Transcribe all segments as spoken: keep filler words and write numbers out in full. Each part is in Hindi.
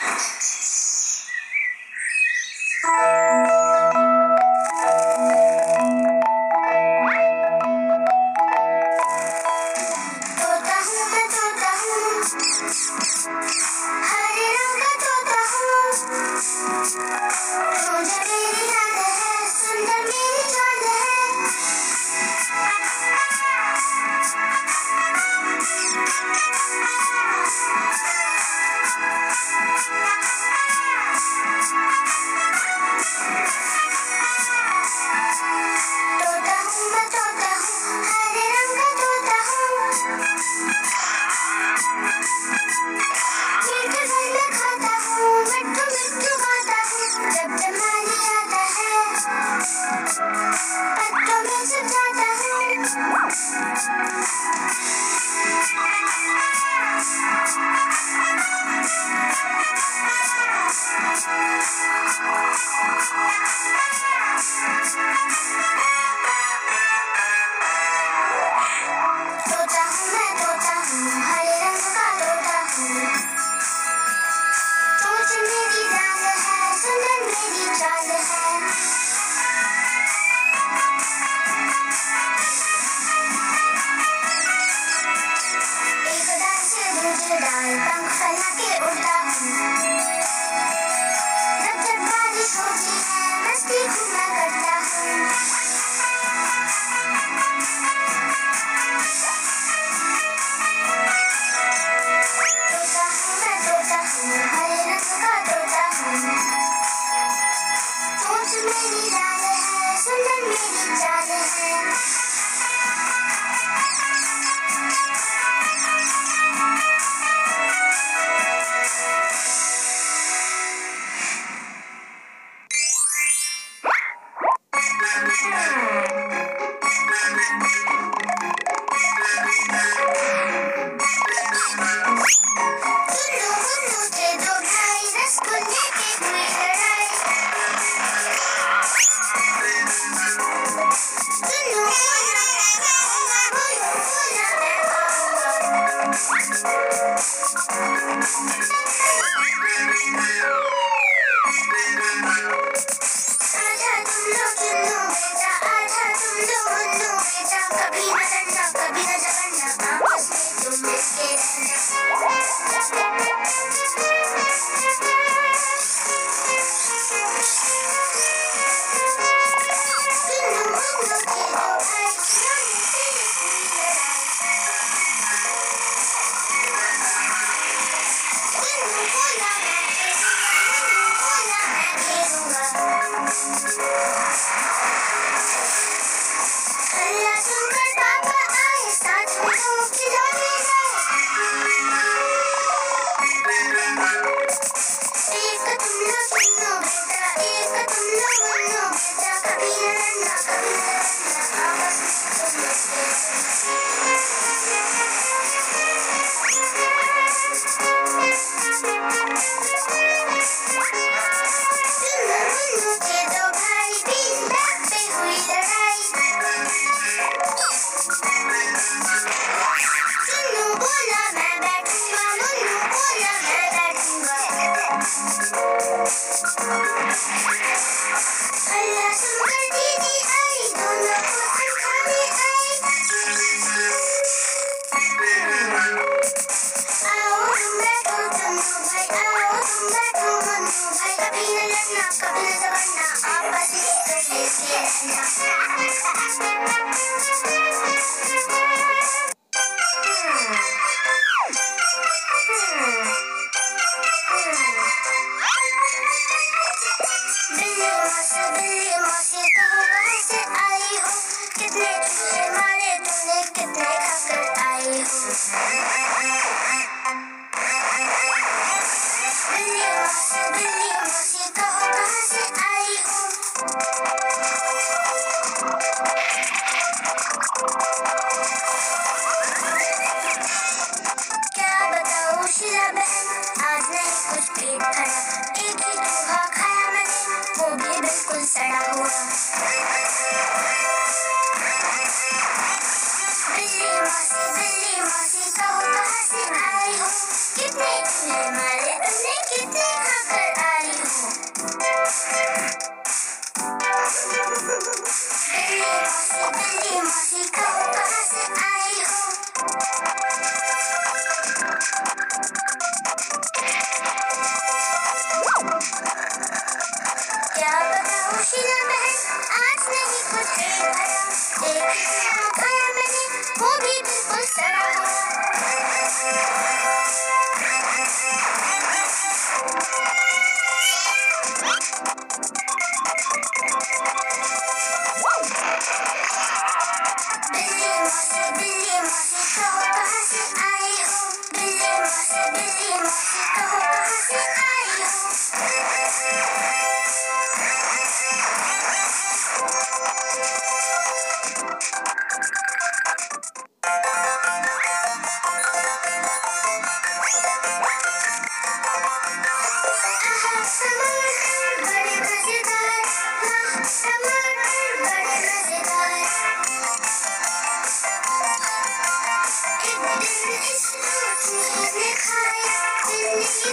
बिल्ली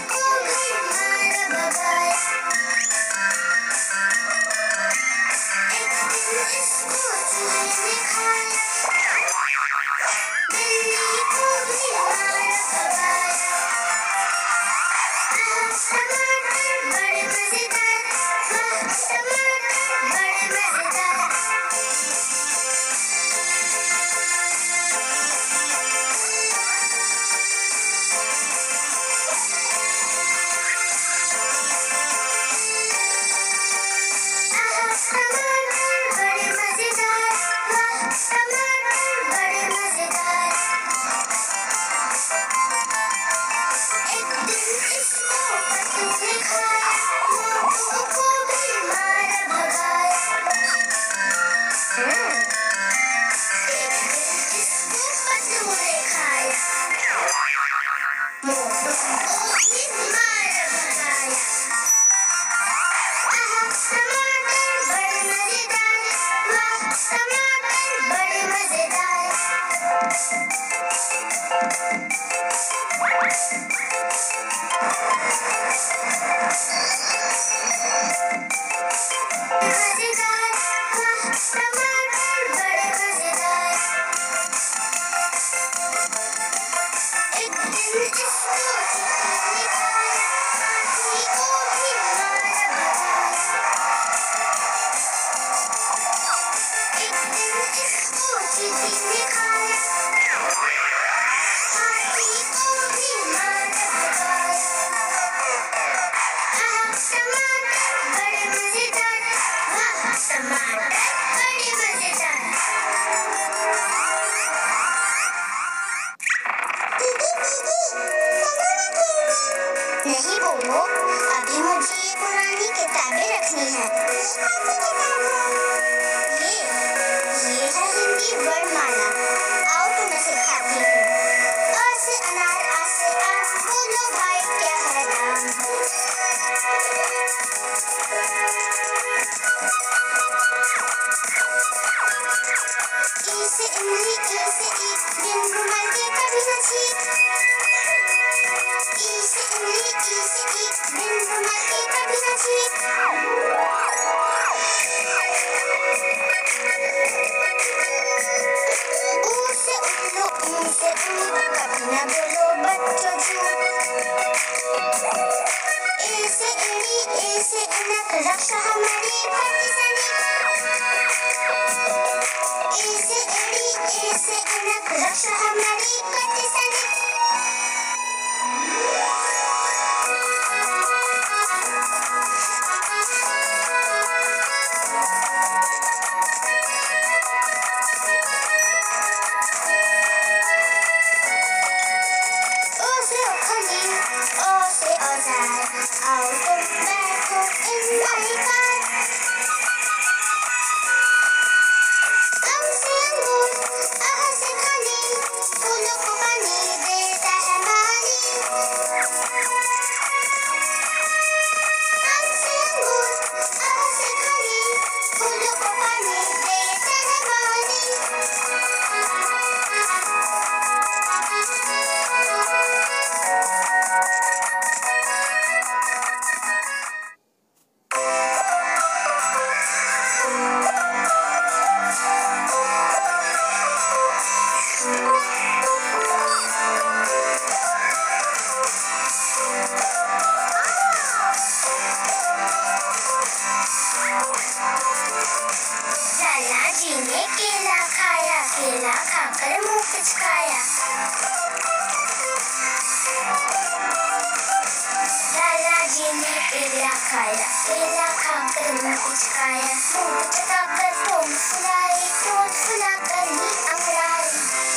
को घर मारा भगाया। एक दिन इसको चूहे ने खाया, बिल्ली को भी मारा भगाया। आह टमाटर बड़े मजेदार, वाह टमाटर बड़े मजेदार। नहीं बोलो, अभी मुझे ये पुरानी किताबें रखनी है। ये ये है हिंदी वर्णमाला। आओ तुम्हें सिखाती हूँ। अ से अनार, आ से आम, बोलो भाई क्या है नाम। ई से इमली, ई से ईख, बिन रुमाल के कभी न छींक। ई से इमली, ई से ईख, बिन रुमाल के कभी न छींक। ऊ से उल्लू, ऊ से ऊँट, कभी न बोलो बच्चों झूठ। ए से एड़ी, ए से ऐनक, रक्षा हमारी भरती सैनिक। ए से एड़ी, ए से ऐनक, रक्षा हमारी भरती सैनिक। ओ से ओखली, ओ से औजार, आओ तुम बैठो इन माई कार। अम से अंगूर, आह से खाने, फूलों को पानी देता है माली। अम से अंगूर, आह से खाने, फूलों को पानी देता है माली। लाला जी ने केला खाया, केला खाकर मुंह पिचकाया। लाला जी ने केला खाया, केला खाकर मुंह पिचकाया। मुंह पिचकाकर ठोंठ फुलाई, ठोंठ फुलाकर नी अंगड़ाई।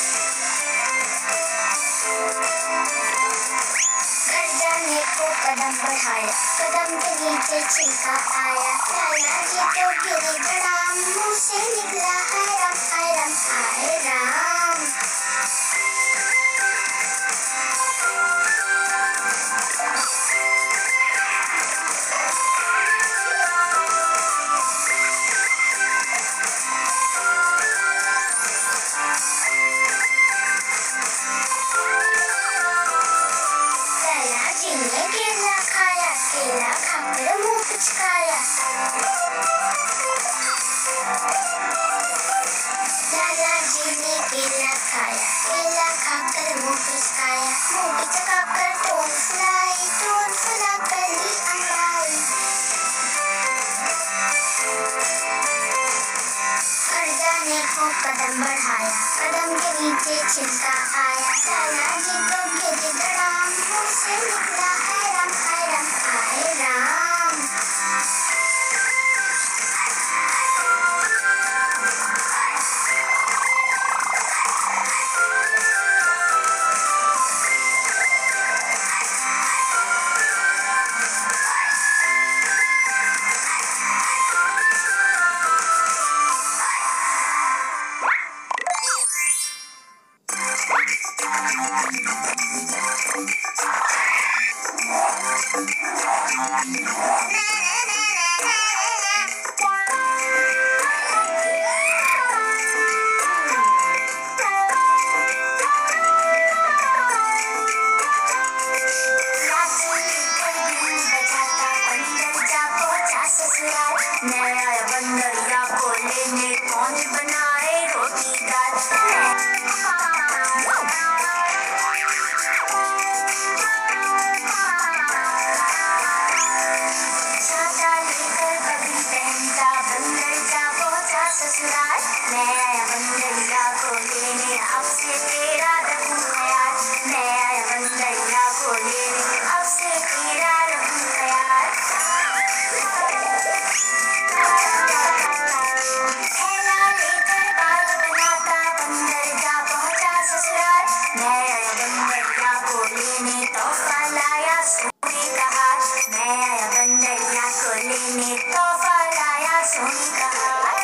घर जाने को कदम बढ़ाया, कदम के नीचे छिलका आया। लाला जी तो गिरे धड़ाम, मुंह से निकला हाय राम, हाय राम, हाय राम। लाला जी ने नीचे छिलका आया, लाला जी को गिड़गिड़ाम, मुंह से निकला हाय राम हाय राम हाय राम। नया बंदरिया को लेने कौन बनाए रोटी दाल। छाता लेकर बदली पहनता बंदर जा पहुंचा ससुराल। नया बंदरिया को लेने अब से तेरा रखूं ख्याल। नया बंदरिया को लेने अब से तेरा रखूं ख्याल। थैला लेकर बाल बनाता बंदर जा पहुंचा ससुराल। नया बंदरिया को लेने तोहफा लाया सोने का हार। नया बंदरिया को लेने तोहफा लाया सोने का हार।